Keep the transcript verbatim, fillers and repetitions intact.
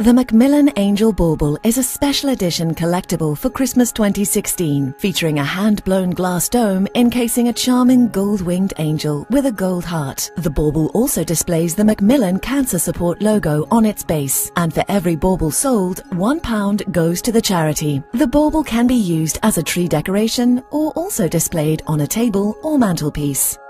The Macmillan Angel Bauble is a special edition collectible for Christmas twenty sixteen, featuring a hand-blown glass dome encasing a charming gold-winged angel with a gold heart. The bauble also displays the Macmillan Cancer Support logo on its base, and for every bauble sold, one pound goes to the charity. The bauble can be used as a tree decoration or also displayed on a table or mantelpiece.